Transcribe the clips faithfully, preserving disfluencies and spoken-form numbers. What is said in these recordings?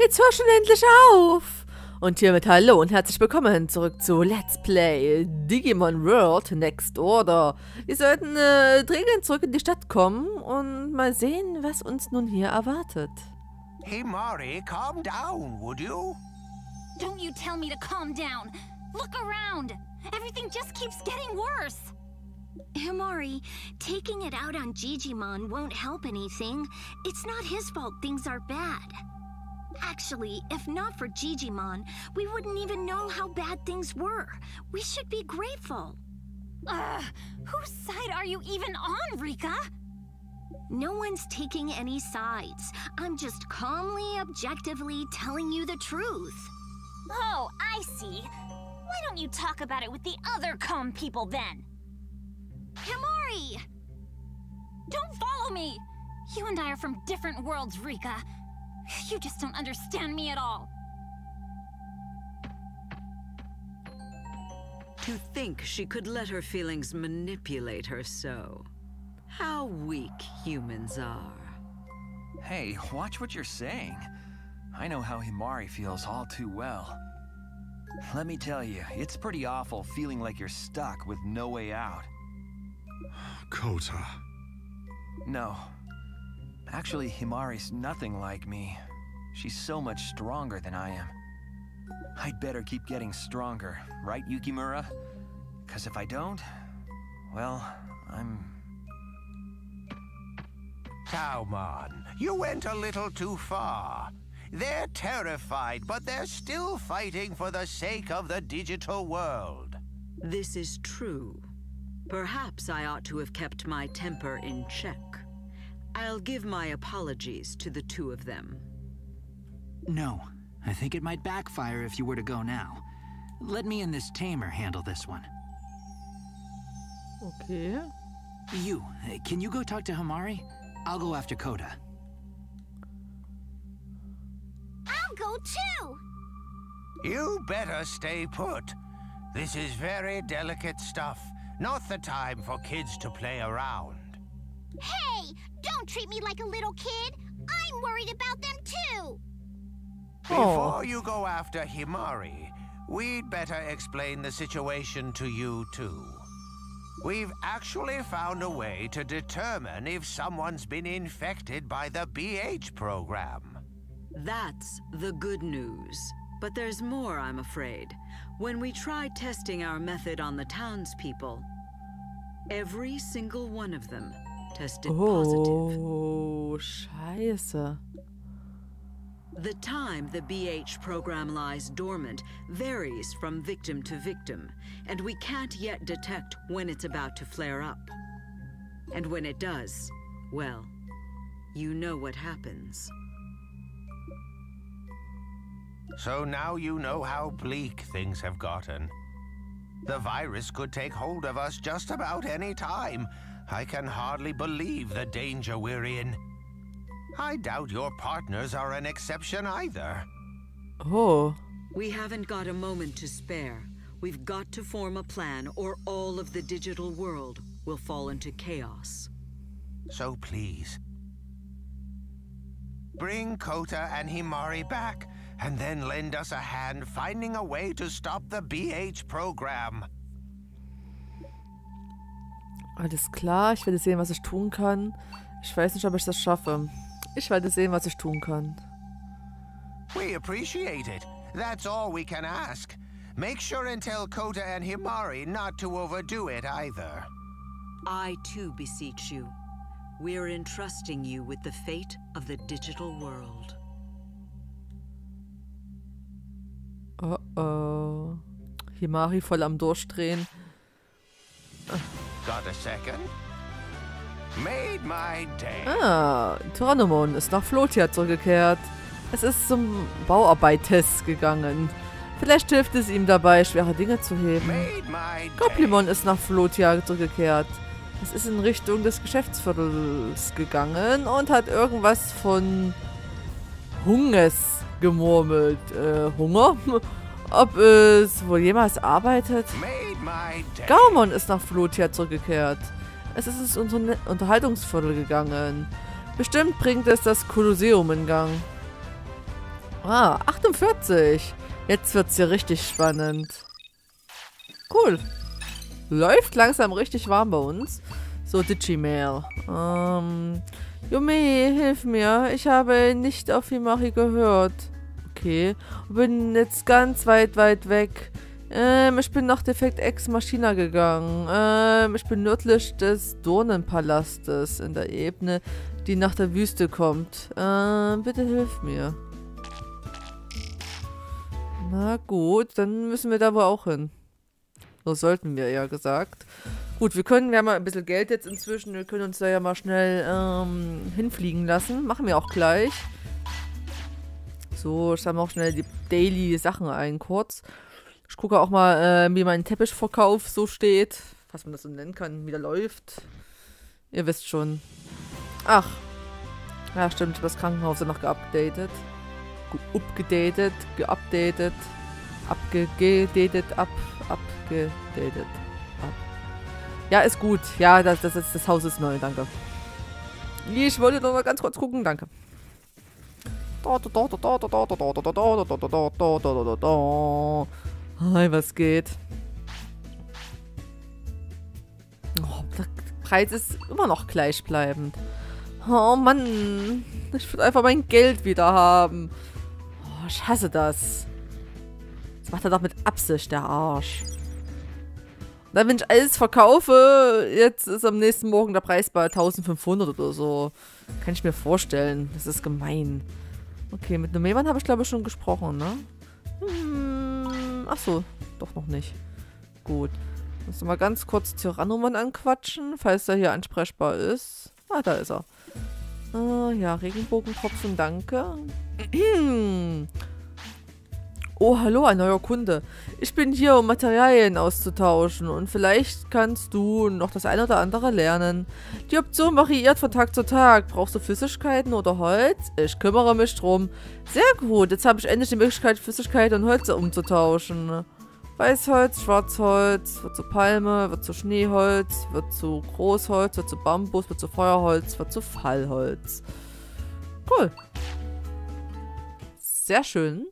Jetzt hör schon endlich auf! Und hiermit hallo und herzlich willkommen zurück zu Let's Play Digimon World Next Order. Wir sollten äh, dringend zurück in die Stadt kommen und mal sehen, was uns nun hier erwartet. Himari, calm down, would you? Don't you tell me to calm down. Look around. Everything just keeps getting worse. Himari, taking it out on Jijimon won't help anything. It's not his fault things are bad. Actually, if not for Jijimon, we wouldn't even know how bad things were. We should be grateful. Ugh, whose side are you even on, Rika? No one's taking any sides. I'm just calmly, objectively telling you the truth. Oh, I see. Why don't you talk about it with the other calm people then? Himari! Don't follow me! You and I are from different worlds, Rika. You just don't understand me at all. To think she could let her feelings manipulate her so. How weak humans are. Hey, watch what you're saying. I know how Himari feels all too well. Let me tell you, it's pretty awful feeling like you're stuck with no way out. Kota. No. Actually, Himari's nothing like me. She's so much stronger than I am. I'd better keep getting stronger, right, Yukimura? Because if I don't, well, I'm... Taumon, you went a little too far. They're terrified, but they're still fighting for the sake of the digital world. This is true. Perhaps I ought to have kept my temper in check. I'll give my apologies to the two of them. No, I think it might backfire if you were to go now. Let me and this tamer handle this one. Okay. You, can you go talk to Himari? I'll go after Kota. I'll go too! You better stay put. This is very delicate stuff. Not the time for kids to play around. Hey! Don't treat me like a little kid! I'm worried about them too! Before Oh. you go after Himari, we'd better explain the situation to you too. We've actually found a way to determine if someone's been infected by the B H program. That's the good news. But there's more, I'm afraid. When we tried testing our method on the townspeople, every single one of them tested positive. Oh, scheiße. The time the B H program lies dormant varies from victim to victim, and we can't yet detect when it's about to flare up. And when it does, well, you know what happens. So now you know how bleak things have gotten. The virus could take hold of us just about any time. I can hardly believe the danger we're in. I doubt your partners are an exception either. Oh. We haven't got a moment to spare. We've got to form a plan, or all of the digital world will fall into chaos. So please, bring Kota and Himari back, and then lend us a hand finding a way to stop the B H program. Alles klar, ich werde sehen, was ich tun kann. Ich weiß nicht, ob ich das schaffe. Ich werde sehen, was ich tun kann. We appreciate it. That's all we can ask. Make sure and tell Kota and Himari not to overdo it either. I too beseech you. We're entrusting you with the fate of the digital world. Oh oh. Himari voll am Durchdrehen. Got a second? Made my day. Ah, Tyrannomon ist nach Flotia zurückgekehrt. Es ist zum Bauarbeitstest gegangen. Vielleicht hilft es ihm dabei, schwere Dinge zu heben. Made my day. Goplimon ist nach Flotia zurückgekehrt. Es ist in Richtung des Geschäftsviertels gegangen und hat irgendwas von Hunges gemurmelt. Äh, Hunger? Ob es wohl jemals arbeitet? Made my day. Gaumon ist nach Flotia zurückgekehrt. Es ist ins Unter Unterhaltungsviertel gegangen. Bestimmt bringt es das Kolosseum in Gang. Ah, achtundvierzig. Jetzt wird's hier richtig spannend. Cool. Läuft langsam richtig warm bei uns. So, Digimail. Ähm, Yume, hilf mir. Ich habe nicht auf Himari gehört. Okay. Bin jetzt ganz weit, weit weg. Ähm, ich bin nach Defekt Ex Machina gegangen. Ähm, ich bin nördlich des Dornenpalastes in der Ebene, die nach der Wüste kommt. Ähm, bitte hilf mir. Na gut, dann müssen wir da wohl auch hin. So sollten wir ja gesagt. Gut, wir können, wir haben ja ein bisschen Geld jetzt inzwischen, wir können uns da ja mal schnell ähm, hinfliegen lassen. Machen wir auch gleich. So, ich sammle auch schnell die Daily Sachen ein, kurz. Ich gucke auch mal, äh, wie mein Teppichverkauf so steht. Was man das so nennen kann, wie der läuft. Ihr wisst schon. Ach. Ja, stimmt, das Krankenhaus ist noch geupdatet. Upgedatet, geupdatet, abgedatet, ab, abgedatet, ab. Ja, ist gut. Ja, das, das, das, das Haus ist neu, danke. Ich wollte noch mal ganz kurz gucken, danke. Hi, was geht? Oh, der Preis ist immer noch gleichbleibend. Oh Mann, ich würde einfach mein Geld wieder haben. Oh, ich hasse das. Das macht er doch mit Absicht, der Arsch. Und dann, wenn ich alles verkaufe, jetzt ist am nächsten Morgen der Preis bei eintausendfünfhundert oder so. Kann ich mir vorstellen. Das ist gemein. Okay, mit Numevan habe ich glaube ich schon gesprochen, ne? Hm, achso, doch noch nicht. Gut. Muss mal ganz kurz Tyrannoman anquatschen, falls er hier ansprechbar ist. Ah, da ist er. Uh, ja, Regenbogentropfen, danke. Oh, hallo, ein neuer Kunde. Ich bin hier, um Materialien auszutauschen und vielleicht kannst du noch das eine oder andere lernen. Die Option variiert von Tag zu Tag. Brauchst du Flüssigkeiten oder Holz? Ich kümmere mich drum. Sehr gut, jetzt habe ich endlich die Möglichkeit, Flüssigkeiten und Holz umzutauschen. Weißholz, Schwarzholz, wird zu Palme, wird zu Schneeholz, wird zu Großholz, wird zu Bambus, wird zu Feuerholz, wird zu Fallholz. Cool. Sehr schön.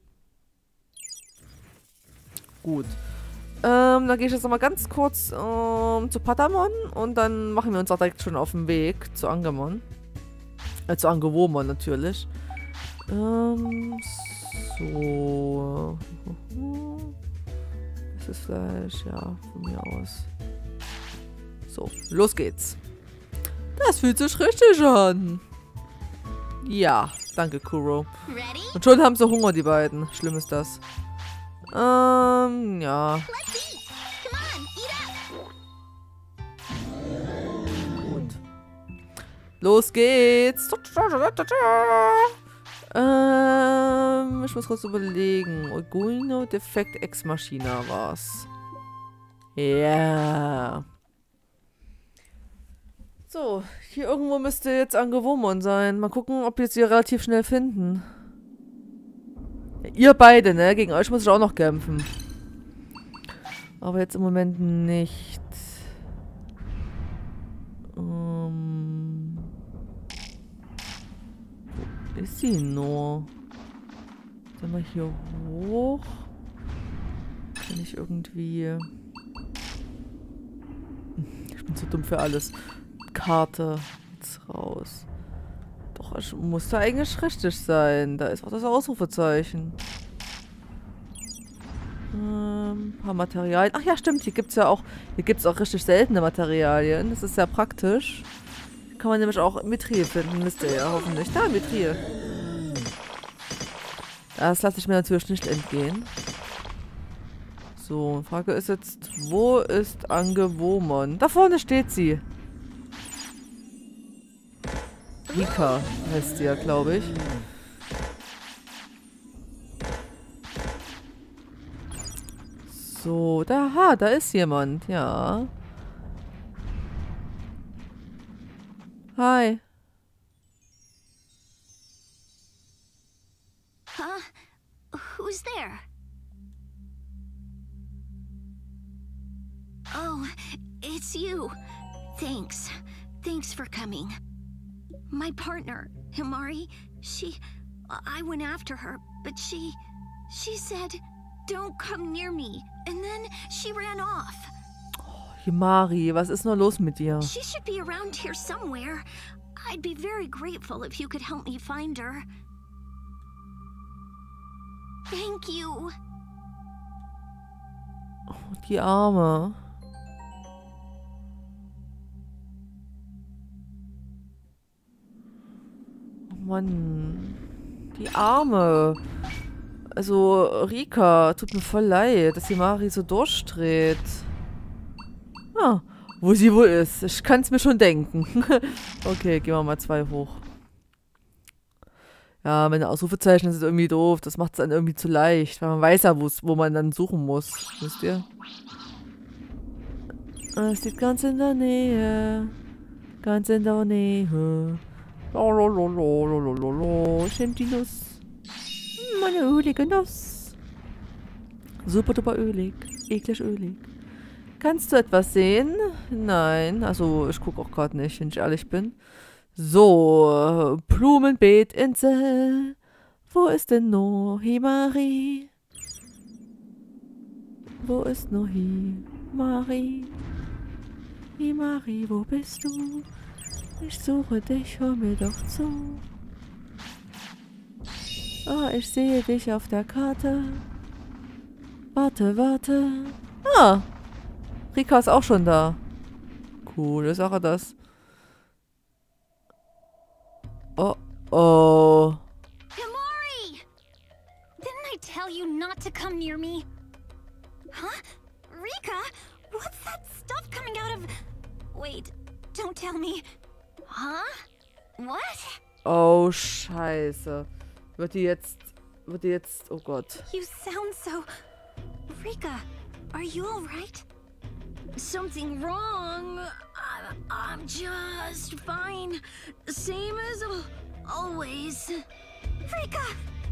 Gut. Ähm, dann gehe ich jetzt nochmal ganz kurz ähm, zu Patamon und dann machen wir uns auch direkt schon auf den Weg zu Angemon. Äh, zu Angewomon natürlich. Ähm, so. Das ist gleich, ja, von mir aus. So, los geht's. Das fühlt sich richtig an. Ja, danke, Kuro. Und schon haben sie Hunger, die beiden. Schlimm ist das. Ähm, ja. Gut. Los geht's. Ähm, ich muss kurz überlegen. Oguino Defekt Ex Machina war's. Ja. Yeah. So, hier irgendwo müsste jetzt Angewomon sein. Mal gucken, ob wir es hier relativ schnell finden. Ihr beide, ne? Gegen euch muss ich auch noch kämpfen. Aber jetzt im Moment nicht. Ähm. Wo ist sie nur? Sollen wir hier hoch? Kann ich irgendwie... Ich bin zu dumm für alles. Karte. Jetzt raus. Doch, es muss da eigentlich richtig sein. Da ist auch das Ausrufezeichen. Ähm, ein paar Materialien. Ach ja, stimmt. Hier gibt es ja auch, hier gibt es auch richtig seltene Materialien. Das ist sehr praktisch. Kann man nämlich auch Mithril finden. Wisst ihr ja hoffentlich. Da, Mithril. Das lasse ich mir natürlich nicht entgehen. So, Frage ist jetzt, wo ist Angewomon? Da vorne steht sie. Rika heißt sie ja, glaube ich. So, da, ha, da ist jemand, ja. Hi. Huh? Who's there? Oh, it's you. Thanks. Thanks for coming. My partner, Himari, she... I went after her, but she... she said, don't come near me. And then she ran off. Himari, was ist nur los mit dir? She should be around here somewhere. I'd be very grateful if you could help me find her. Thank you. Oh, die Arme. Oh Mann. Die Arme. Also, Rika, tut mir voll leid, dass Himari so durchdreht. Ah, wo sie wohl ist. Ich kann es mir schon denken. Okay, gehen wir mal zwei hoch. Ja, meine Ausrufezeichen sind irgendwie doof. Das macht es dann irgendwie zu leicht, weil man weiß ja, wo man dann suchen muss. Wisst ihr? Es liegt ganz in der Nähe. Ganz in der Nähe. Lolololololololo. Ich nehm die Nuss. Meine ölige Nuss. Super duper ölig. Eklig ölig. Kannst du etwas sehen? Nein. Also, ich gucke auch gerade nicht, wenn ich ehrlich bin. So, Blumenbeetinsel. Wo ist denn nur Himari? Wo ist nur Himari? Himari, wo bist du? Ich suche dich, hör mir doch zu. Ah, ich sehe dich auf der Karte. Warte, warte. Ah, Rika ist auch schon da. Coole Sache das. Oh, oh. Himari! Didn't I tell you not to come near me? Huh? Rika? What's that stuff coming out of... Wait, don't tell me. Huh? What? Oh, scheiße. Wird die jetzt... Wird die jetzt... Oh Gott. You sound so... Rika, are you alright? Something wrong? I, I'm just fine. Same as always. Rika!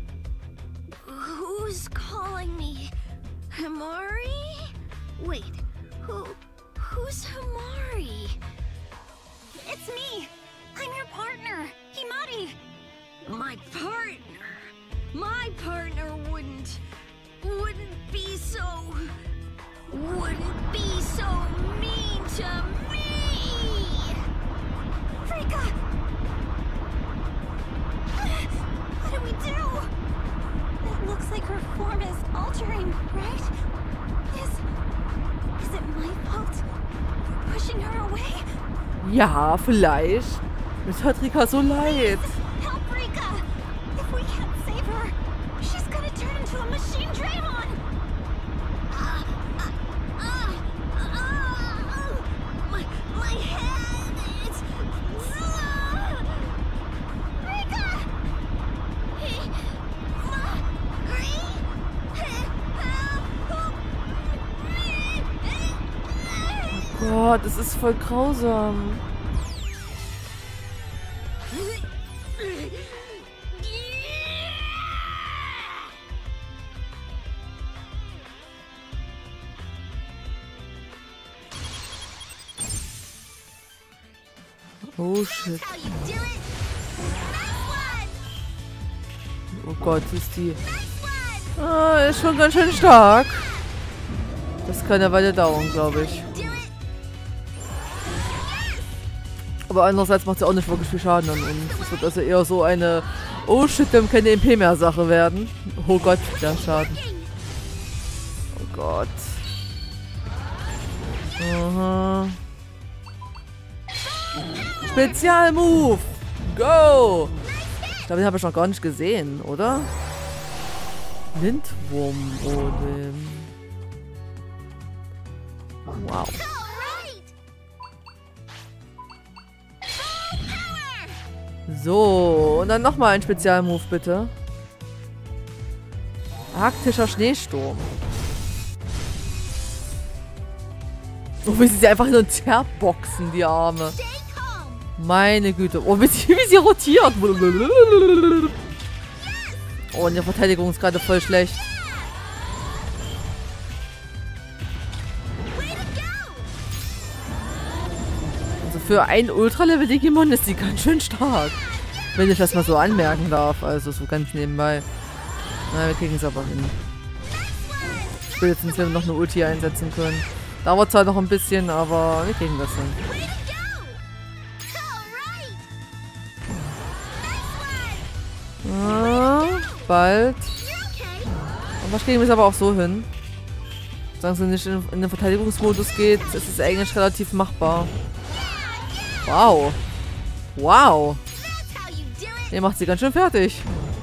Who's calling me? Himari? Wait, who... who's Himari? It's me! I'm your partner, Himari! My partner? My partner wouldn't... wouldn't be so... wouldn't be so mean to me! Rika! What do we do? It looks like her form is altering, right? Is... is it my fault for pushing her away? Ja, vielleicht. Es hat Rika so leid. Help Rika! If we can't save her, she's gonna turn into a machine Draymon! Uh, uh, uh, uh, my, my head, it's... Uh, Rika! Hey, Mari, help me! Gott, das ist voll grausam. Oh shit. Oh Gott, ist die... Ah, ist schon ganz schön stark. Das kann eine Weile dauern, glaube ich. Aber andererseits macht sie auch nicht wirklich viel Schaden an uns. Es wird also eher so eine... Oh shit, wir haben keine M P mehr Sache werden. Oh Gott, der Schaden. Oh Gott. Aha. Spezialmove! Go! Ich glaube, den habe ich noch gar nicht gesehen, oder? Lindwurm-Odem. Wow. So, und dann nochmal ein Spezialmove, bitte. Arktischer Schneesturm. Oh, wie sie sie einfach hin und her boxen, die Arme. Meine Güte. Oh, wie sie, wie sie rotiert. Oh, und die Verteidigung ist gerade voll schlecht. Also für ein Ultra-Level-Digimon ist sie ganz schön stark. Wenn ich das mal so anmerken darf. Also so ganz nebenbei. Na, wir kriegen es aber hin. Spätestens, wenn wir noch eine Ulti einsetzen können. Dauert zwar noch ein bisschen, aber wir kriegen das hin. Ja, bald. Aber kriegen wir es aber auch so hin. Solange es nicht in, in den Verteidigungsmodus geht, ist es eigentlich relativ machbar. Wow. Wow. Ihr macht sie ganz schön fertig.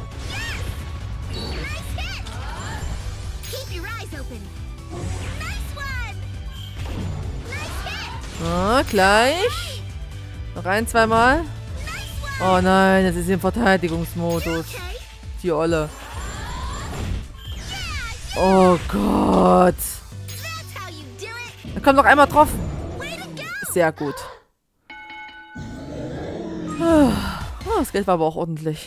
Ah, gleich. Noch ein, zweimal. Oh nein, jetzt ist sie im Verteidigungsmodus. Die Olle. Oh Gott. Da kommt noch einmal drauf. Sehr gut. Oh, das Geld war aber auch ordentlich.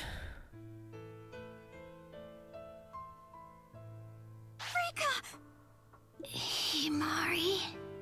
Himari?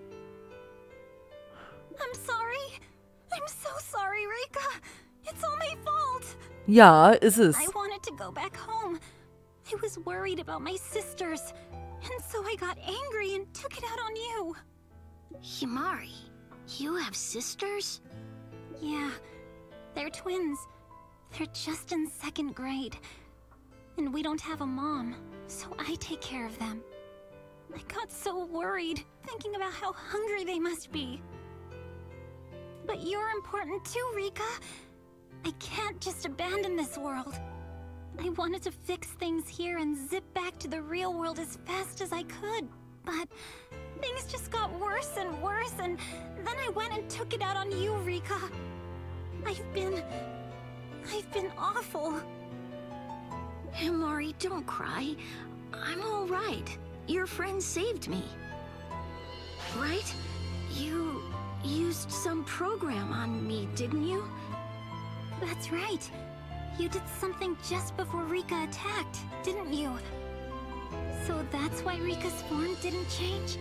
I'm sorry. I'm so sorry, Rika. It's all my fault. Ja, ist es. I wanted to go back home. I was worried about my sisters. And so I got angry and took it out on you. Himari, you have sisters? Yeah, they're twins. They're just in second grade. And we don't have a mom, so I take care of them. I got so worried, thinking about how hungry they must be. But you're important too, Rika. I can't just abandon this world. I wanted to fix things here and zip back to the real world as fast as I could. But things just got worse and worse, and then I went and took it out on you, Rika. I've been... I've been awful. Himari, don't cry. I'm all right. Your friend saved me. Right? You used some program on me, didn't you? That's right. You did something just before Rika attacked, didn't you? So that's why Rika's form didn't change?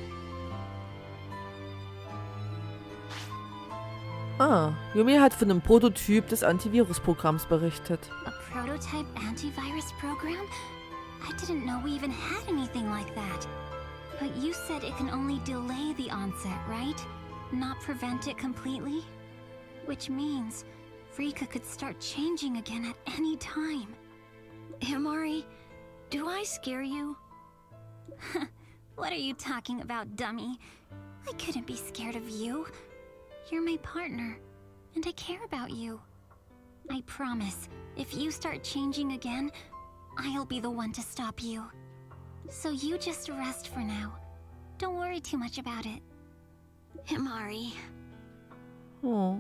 Ah, Yumi hat von einem Prototyp des Antivirusprogramms berichtet. A prototype antivirus program? I didn't know we even had anything like that. But you said it can only delay the onset, right? Not prevent it completely? Which means Rika could start changing again at any time. Himari, do I scare you? What are you talking about, dummy? I couldn't be scared of you. You're my partner, and I care about you. I promise, if you start changing again, I'll be the one to stop you. So you just rest for now. Don't worry too much about it. Himari. Oh.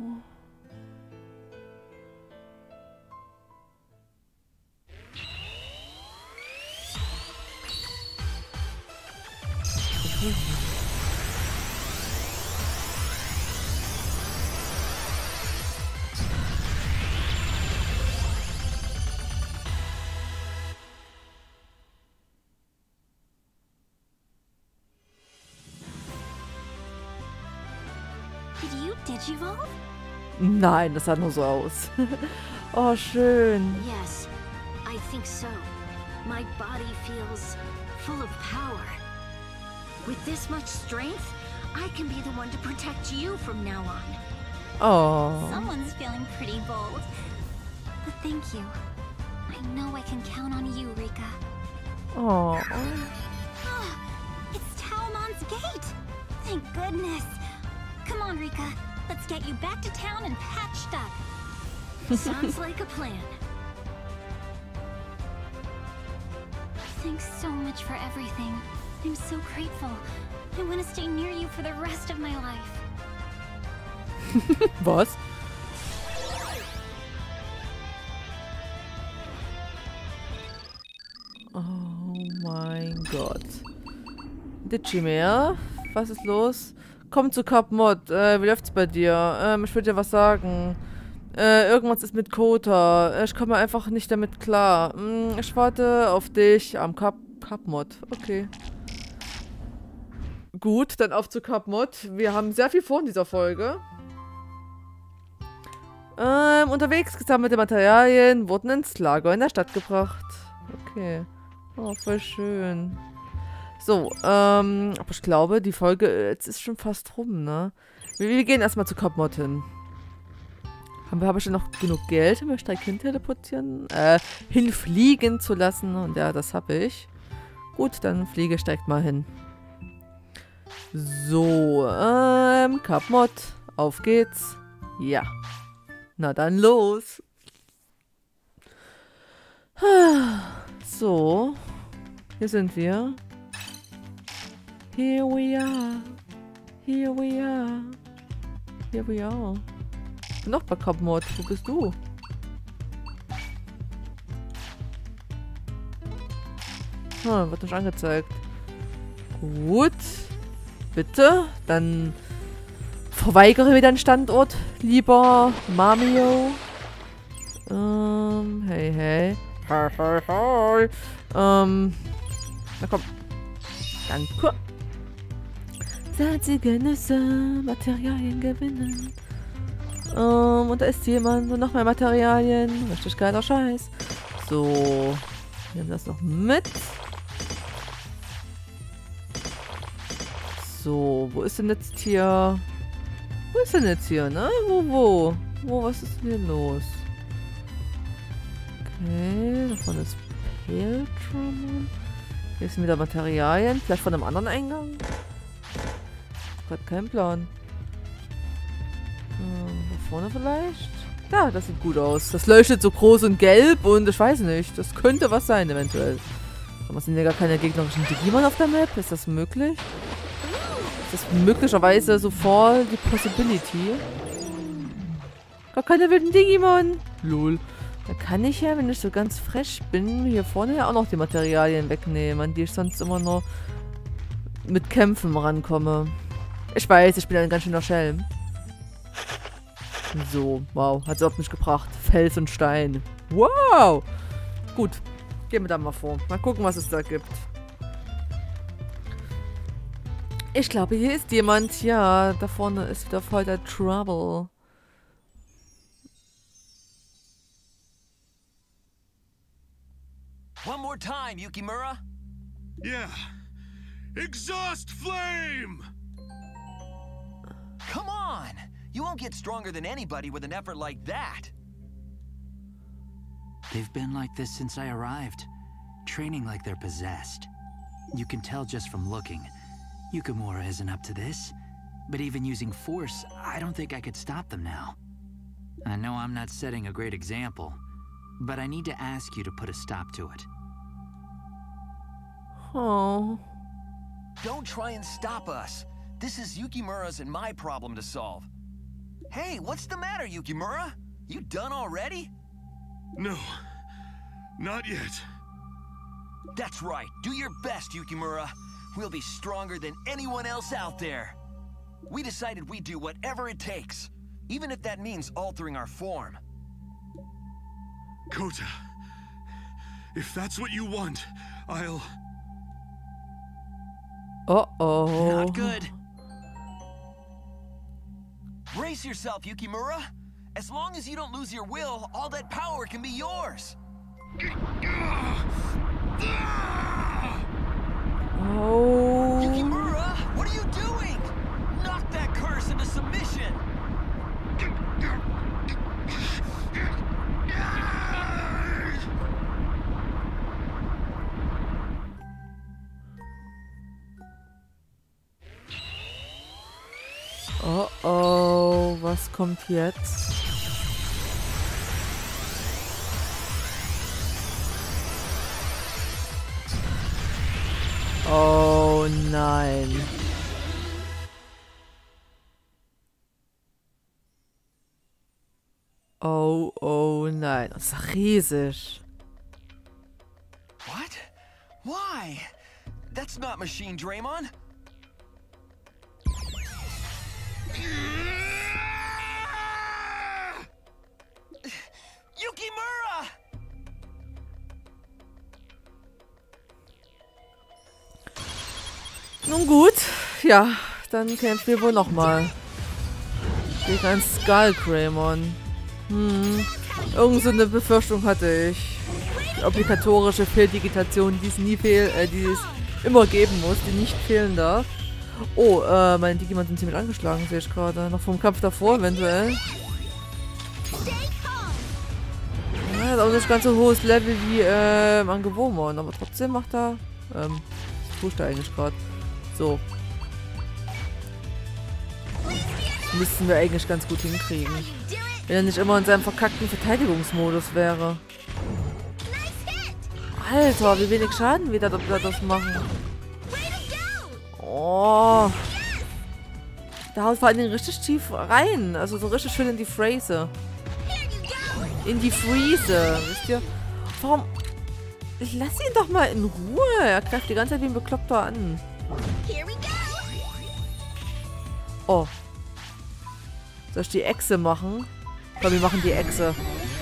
Did you digivolve? Nein, das sah nur so aus. Oh, schön. Yes, I think so. My body feels full of power. With this much strength, I can be the one to protect you from now on. Oh. Someone's feeling pretty bold. But thank you. I know I can count on you, Rika. Oh. Ah, it's Talmon's gate! Thank goodness! Come on, Rika. Let's get you back to town and patched up. Sounds like a plan. Thanks so much for everything. I'm so grateful. I want to stay near you for the rest of my life. Was? Oh mein Gott. Digimare? Was ist los? Komm zu Cap Mod. Äh, wie läuft's bei dir? Ähm, ich würde dir was sagen. Äh, irgendwas ist mit Kota. Ich komme einfach nicht damit klar. Hm, ich warte auf dich am Cap, Cap Mod. Okay. Gut, dann auf zu Cap Mod. Wir haben sehr viel vor in dieser Folge. Ähm, unterwegs gesammelte Materialien wurden ins Lager in der Stadt gebracht. Okay. Oh, voll schön. So, ähm, aber ich glaube, die Folge jetzt ist schon fast rum, ne? Wir, wir gehen erstmal zu Copmod hin. Haben wir, habe ich denn noch genug Geld, um mich direkt hin teleportieren? Äh, hinfliegen zu lassen. Und ja, das habe ich. Gut, dann fliege ich direkt mal hin. So, ähm, Copmod. Auf geht's. Ja. Na dann los. So. Hier sind wir. Here we are. Here we are. Here we are. Noch bei Copmod. Wo bist du? Ah, wird nicht angezeigt. Gut. Bitte. Dann verweigere wieder den Standort, lieber Mamio. Ähm, hey, hey. Hi, hi, hi. Ähm, na komm. Danke. Salzige Nüsse, Materialien gewinnen. Ähm, und da ist jemand und noch mehr Materialien. Richtig geiler Scheiß. So. Wir nehmen das noch mit. So, wo ist denn jetzt hier? Wo ist denn jetzt hier, ne? Wo, wo? Wo, was ist denn hier los? Okay, davon ist Peltron. Hier sind wieder Materialien. Vielleicht von einem anderen Eingang? Ich hab grad keinen Plan. Hm, da vorne vielleicht? Ja, das sieht gut aus. Das leuchtet so groß und gelb und ich weiß nicht. Das könnte was sein, eventuell. Aber sind ja gar keine gegnerischen Digimon auf der Map? Ist das möglich? Ist das möglicherweise so voll die Possibility? Gar keine wilden Digimon. Lol. Da kann ich ja, wenn ich so ganz fresh bin, hier vorne ja auch noch die Materialien wegnehmen, an die ich sonst immer nur mit Kämpfen rankomme. Ich weiß, ich bin ein ganz schöner Schelm. So, wow. Hat es überhaupt nicht gebracht. Fels und Stein. Wow! Gut. Gehen wir da mal vor. Mal gucken, was es da gibt. Ich glaube, hier ist jemand. Ja, da vorne ist wieder voll der Trouble. One more time, Yukimura. Yeah. Exhaust flame! Come on! You won't get stronger than anybody with an effort like that. They've been like this since I arrived, training like they're possessed. You can tell just from looking. Yukimura isn't up to this, but even using force, I don't think I could stop them now. I know I'm not setting a great example, but I need to ask you to put a stop to it. Oh. Don't try and stop us. This is Yukimura's and my problem to solve. Hey, what's the matter, Yukimura? You done already? No. Not yet. That's right. Do your best, Yukimura. We'll be stronger than anyone else out there. We decided we'd do whatever it takes, even if that means altering our form. Kota, if that's what you want, I'll... Uh-oh. Not good. Brace yourself, Yukimura. As long as you don't lose your will, all that power can be yours. Oh. Yukimura, what are you doing? Knock that curse into submission. Oh oh, was kommt jetzt? Oh nein. Oh, oh nein. Das ist riesig. What? Why? That's not Machine Draymon. Yukimura! Nun gut, ja, dann kämpfen wir wohl nochmal. Gegen ein Skull Greymon. Hm. Irgend so eine Befürchtung hatte ich. Die obligatorische Fehldigitation, die es nie fehl, äh, die es immer geben muss, die nicht fehlen darf. Oh, äh, meine Digimon sind ziemlich angeschlagen, sehe ich gerade. Noch vom Kampf davor eventuell. Ja, hat auch nicht ganz so hohes Level wie ähm, an Gewomon, aber trotzdem macht er. Ähm, was tue ich da eigentlich gerade? So. Das müssten wir eigentlich ganz gut hinkriegen. Wenn er nicht immer in seinem verkackten Verteidigungsmodus wäre. Alter, wie wenig Schaden wir da, da das machen. Oh. Da haut vor allen Dingen richtig tief rein. Also so richtig schön in die Phrase. In die Friese. Wisst ihr? Warum? Ich lass ihn doch mal in Ruhe. Er greift die ganze Zeit wie ein Bekloppter an. Oh. Soll ich die Echse machen? Komm, wir machen die Echse.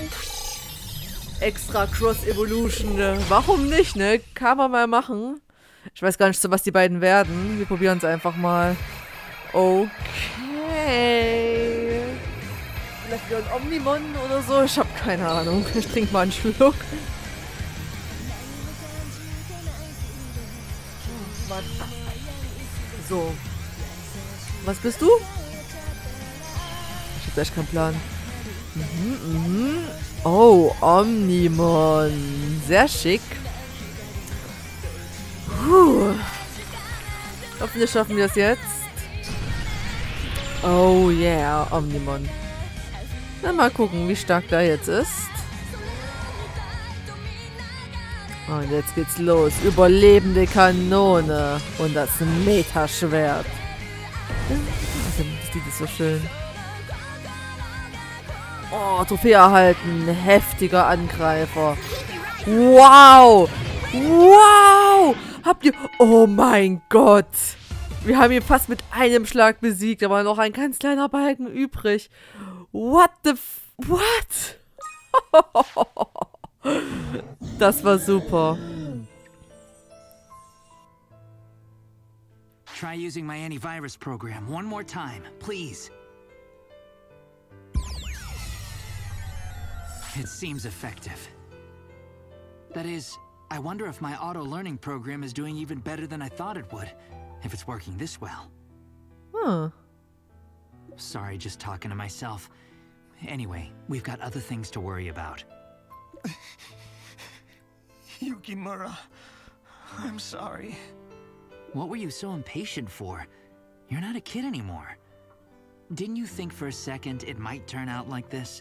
Extra Cross Evolution. Ne? Warum nicht, ne? Kann man mal machen. Ich weiß gar nicht, so was die beiden werden. Wir probieren es einfach mal. Okay. Vielleicht wieder ein Omnimon oder so. Ich habe keine Ahnung. Ich trinke mal einen Schluck. So. Was bist du? Ich habe echt keinen Plan. Mhm, mhm. Oh, Omnimon. Sehr schick. Puh. Hoffentlich schaffen wir das jetzt. Oh yeah, Omnimon. Na, mal gucken, wie stark der jetzt ist. Und jetzt geht's los. Überlebende Kanone. Und das Metaschwert. Das Lied ist so schön. Oh, Trophäe erhalten. Heftiger Angreifer. Wow. Wow. Habt ihr... Oh mein Gott. Wir haben ihn fast mit einem Schlag besiegt, aber noch ein ganz kleiner Balken übrig. What the... F What? Das war super. Try using my antivirus program one more time, please. It seems effective. That is, I wonder if my auto-learning program is doing even better than I thought it would, if it's working this well. Huh. Sorry, just talking to myself. Anyway, we've got other things to worry about. Yukimura, I'm sorry. What were you so impatient for? You're not a kid anymore. Didn't you think for a second it might turn out like this?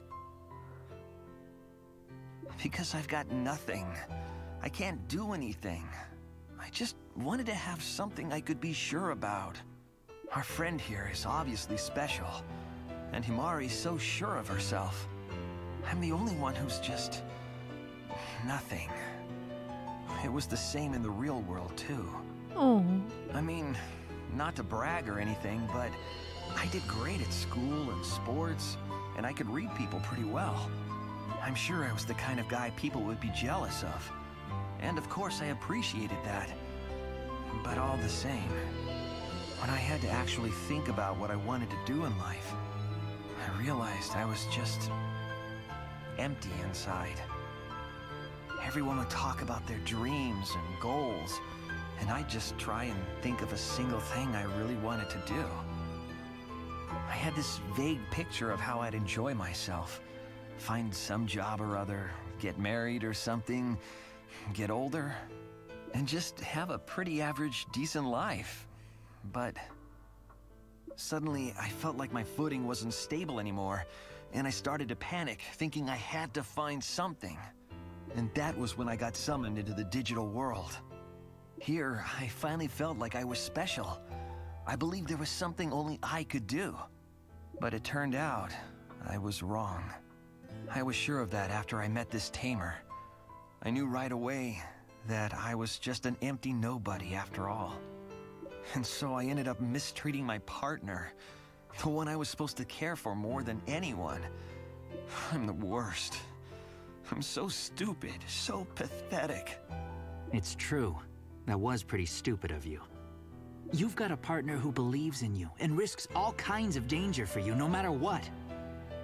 Because I've got nothing. I can't do anything. I just wanted to have something I could be sure about. Our friend here is obviously special, and Himari's so sure of herself. I'm the only one who's just... nothing. It was the same in the real world, too. Oh. I mean, not to brag or anything, but I did great at school and sports, and I could read people pretty well. I'm sure I was the kind of guy people would be jealous of. And of course I appreciated that. But all the same, when I had to actually think about what I wanted to do in life, I realized I was just empty inside. Everyone would talk about their dreams and goals, and I'd just try and think of a single thing I really wanted to do. I had this vague picture of how I'd enjoy myself. Find some job or other, get married or something, get older, and just have a pretty average, decent life. But suddenly I felt like my footing wasn't stable anymore, and I started to panic, thinking I had to find something. And that was when I got summoned into the digital world. Here, I finally felt like I was special. I believed there was something only I could do. But it turned out I was wrong. I was sure of that after I met this tamer. I knew right away that I was just an empty nobody after all. And so I ended up mistreating my partner, the one I was supposed to care for more than anyone. I'm the worst. I'm so stupid, so pathetic. It's true. That was pretty stupid of you. You've got a partner who believes in you and risks all kinds of danger for you no matter what.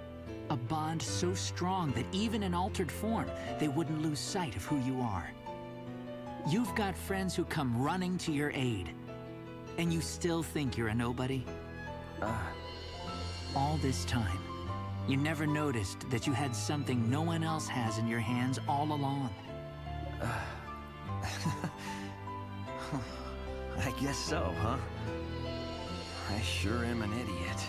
A bond so strong that even in altered form, they wouldn't lose sight of who you are. You've got friends who come running to your aid, and you still think you're a nobody? Uh... All this time, you never noticed that you had something no one else has in your hands all along. Uh... I guess so, huh? I sure am an idiot.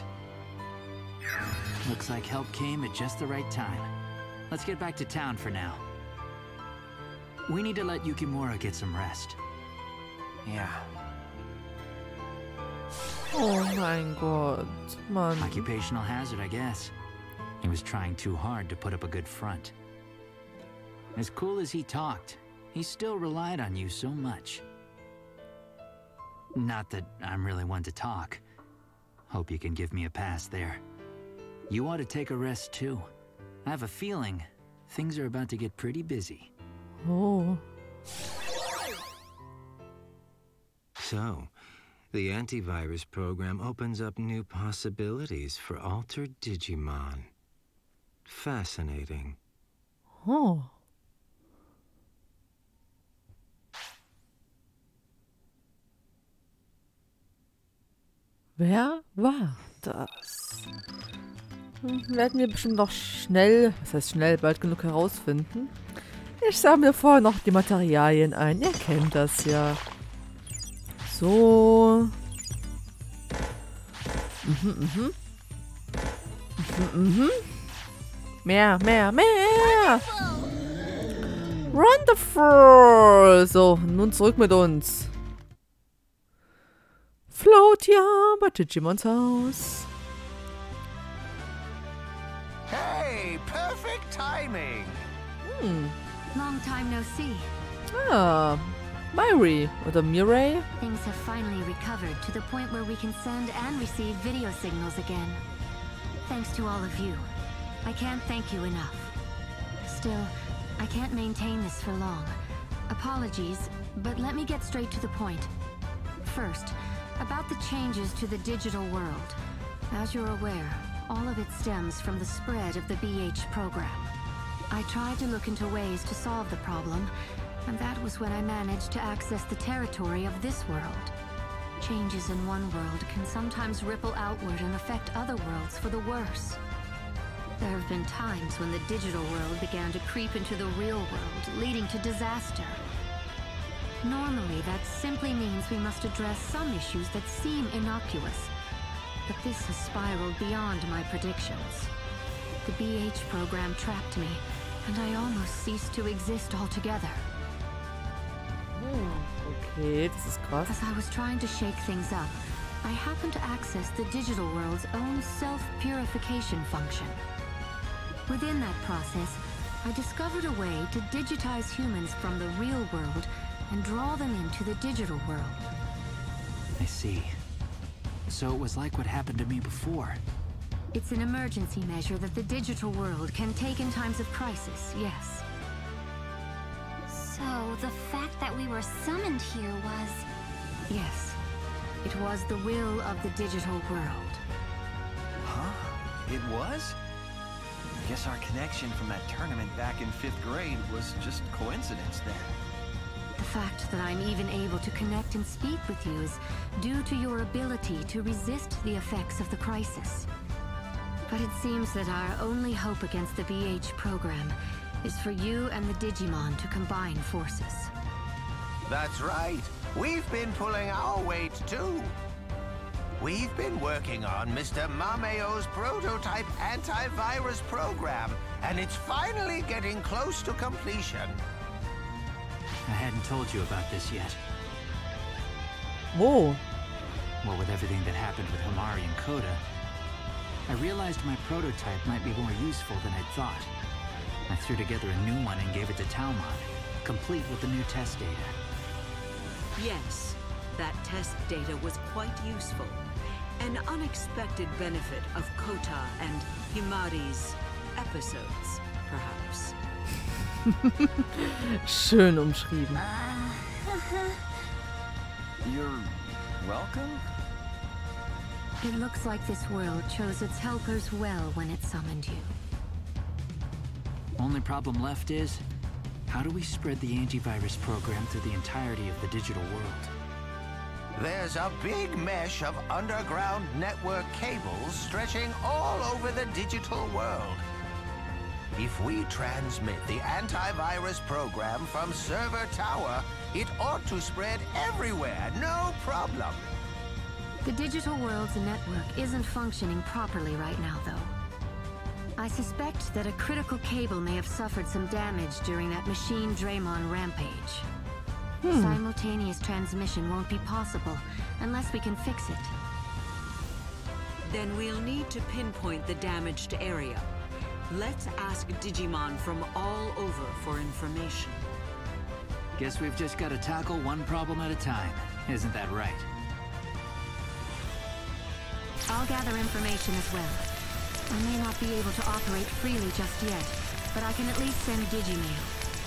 Looks like help came at just the right time. Let's get back to town for now. We need to let Yukimura get some rest. Yeah. Oh mein Gott, Mann. Occupational hazard, I guess. He was trying too hard to put up a good front. As cool as he talked, he still relied on you so much. Not that I'm really one to talk. Hope you can give me a pass there. You ought to take a rest too. I have a feeling things are about to get pretty busy. Oh. So, the antivirus program opens up new possibilities for altered Digimon. Fascinating. Oh. Wer war das? Hm, werden wir bestimmt noch schnell, was heißt schnell, bald genug herausfinden. Ich sammle vorher noch die Materialien ein. Ihr kennt das ja. So. Mhm, mhm. Mhm, mhm. Mehr, mehr, mehr. Wonderful. So, nun zurück mit uns. Floatia bei Digimons Haus. Hey, perfect timing. Hm. Long time no see. Ah, Myri oder Mirai. Things have finally recovered to the point where we can send and receive video signals again. Thanks to all of you. I can't thank you enough. Still, I can't maintain this for long. Apologies, but let me get straight to the point. First, about the changes to the digital world. As you're aware, all of it stems from the spread of the B H program. I tried to look into ways to solve the problem, and that was when I managed to access the territory of this world. Changes in one world can sometimes ripple outward and affect other worlds for the worse. There have been times when the digital world began to creep into the real world, leading to disaster. Normally, that simply means we must address some issues that seem innocuous. But this has spiraled beyond my predictions. The B H program trapped me, and I almost ceased to exist altogether. Okay, das ist krass. As I was trying to shake things up, I happened to access the digital world's own self-purification function. Within that process, I discovered a way to digitize humans from the real world and draw them into the digital world. I see. So it was like what happened to me before. It's an emergency measure that the digital world can take in times of crisis, yes. So, the fact that we were summoned here was... Yes. It was the will of the digital world. Huh? It was? I guess our connection from that tournament back in fifth grade was just coincidence then. The fact that I'm even able to connect and speak with you is due to your ability to resist the effects of the crisis. But it seems that our only hope against the B H program is for you and the Digimon to combine forces. That's right. We've been pulling our weight too. We've been working on Mister Mameo's prototype antivirus program, and it's finally getting close to completion. I hadn't told you about this yet. Oh. Well, with everything that happened with Himari and Koda, I realized my prototype might be more useful than I'd thought. I threw together a new one and gave it to Talmon, complete with the new test data. Yes, that test data was quite useful. An unexpected benefit of Kota and Himari's episodes, perhaps. Schön umschrieben. You're welcome? It looks like this world chose its helpers well when it summoned you. Only problem left is, how do we spread the antivirus program through the entirety of the digital world? There's a big mesh of underground network cables stretching all over the digital world. If we transmit the antivirus program from server tower, it ought to spread everywhere, no problem. The digital world's network isn't functioning properly right now, though. I suspect that a critical cable may have suffered some damage during that Machine Draymon rampage. Hmm. Simultaneous transmission won't be possible unless we can fix it. Then we'll need to pinpoint the damaged area. Let's ask Digimon from all over for information. Guess we've just got to tackle one problem at a time. Isn't that right? I'll gather information as well. I may not be able to operate freely just yet, but I can at least send Digimail.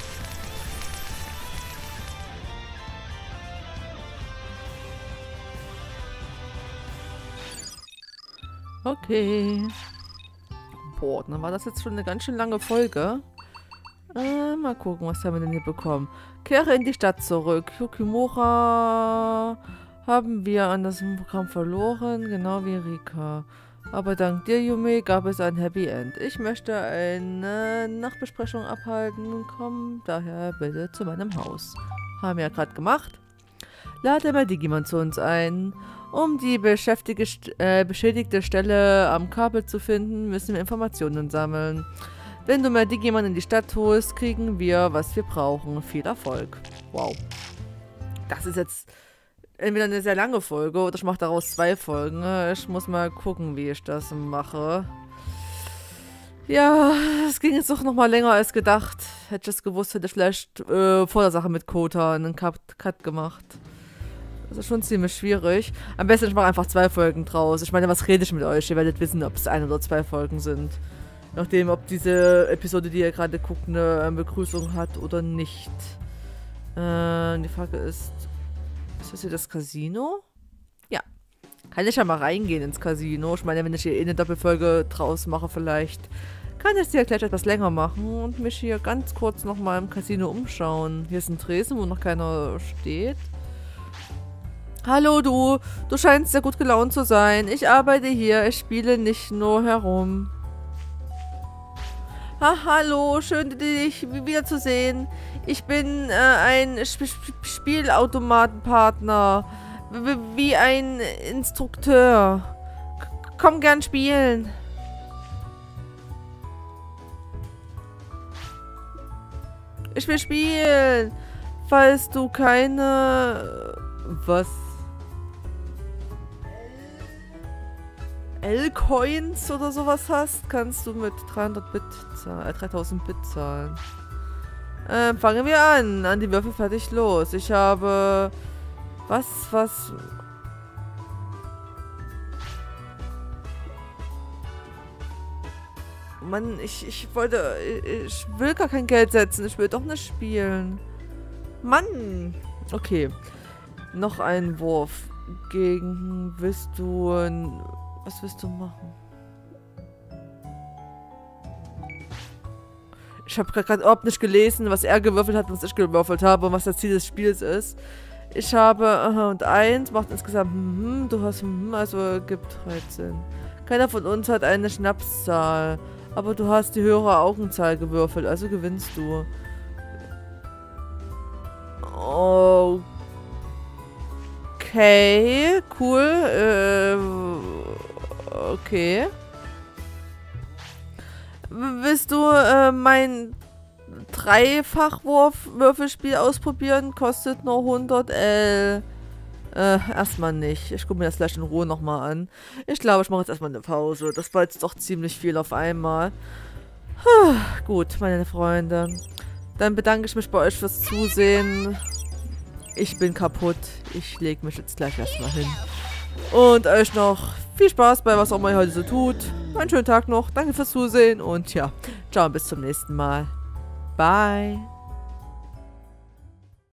Okay. Boah, dann war das jetzt schon eine ganz schön lange Folge. Äh, mal gucken, was haben wir denn hier bekommen. Kehre in die Stadt zurück. Yukimura haben wir an das Programm verloren, genau wie Rika. Aber dank dir, Yume, gab es ein Happy End. Ich möchte eine Nachbesprechung abhalten. Komm daher bitte zu meinem Haus. Haben wir ja gerade gemacht. Lade mal Digimon zu uns ein. Um die äh, beschädigte Stelle am Kabel zu finden, müssen wir Informationen sammeln. Wenn du mehr Digimon in die Stadt holst, kriegen wir, was wir brauchen. Viel Erfolg. Wow. Das ist jetzt entweder eine sehr lange Folge oder ich mache daraus zwei Folgen. Ich muss mal gucken, wie ich das mache. Ja, es ging jetzt doch nochmal länger als gedacht. Hätte ich es gewusst, hätte ich vielleicht äh, vor der Sache mit Kota einen Cut, Cut gemacht. Das ist schon ziemlich schwierig. Am besten, ich mache einfach zwei Folgen draus. Ich meine, was rede ich mit euch? Ihr werdet wissen, ob es ein oder zwei Folgen sind. Nachdem, ob diese Episode, die ihr gerade guckt, eine Begrüßung hat oder nicht. Äh, die Frage ist, ist das hier das Casino? Ja. Kann ich ja mal reingehen ins Casino. Ich meine, wenn ich hier eine Doppelfolge draus mache vielleicht, kann ich sie ja gleich etwas länger machen und mich hier ganz kurz nochmal im Casino umschauen. Hier ist ein Tresen, wo noch keiner steht. Hallo du, du scheinst sehr gut gelaunt zu sein. Ich arbeite hier, ich spiele nicht nur herum. Ha, hallo, schön dich wiederzusehen. Ich bin äh, ein Sp Sp Spielautomatenpartner, w wie ein Instrukteur. K komm gern spielen. Ich will spielen. Falls du keine... Was? L-Coins oder sowas hast, kannst du mit dreihundert Bit zahlen, äh, dreitausend Bit zahlen. Ähm, fangen wir an. An die Würfel fertig los. Ich habe... Was, was... Mann, ich, ich wollte... Ich will gar kein Geld setzen. Ich will doch nicht spielen. Mann! Okay. Noch ein Wurf. Gegen... Willst du... Was willst du machen? Ich habe gerade überhaupt nicht gelesen, was er gewürfelt hat und was ich gewürfelt habe und was das Ziel des Spiels ist. Ich habe aha, und eins macht insgesamt hm, du hast hm, also gibt dreizehn. Keiner von uns hat eine Schnapszahl, aber du hast die höhere Augenzahl gewürfelt, also gewinnst du. Okay, cool. Äh, okay. Willst du äh, mein Dreifachwurf-Würfelspiel ausprobieren? Kostet nur hundert L. Äh, erstmal nicht. Ich gucke mir das gleich in Ruhe nochmal an. Ich glaube, ich mache jetzt erstmal eine Pause. Das war jetzt doch ziemlich viel auf einmal. Puh, gut, meine Freunde. Dann bedanke ich mich bei euch fürs Zusehen. Ich bin kaputt. Ich lege mich jetzt gleich erstmal hin. Und euch noch viel Spaß bei was auch immer ihr heute so tut. Einen schönen Tag noch. Danke fürs Zusehen und ja, ciao, bis zum nächsten Mal. Bye.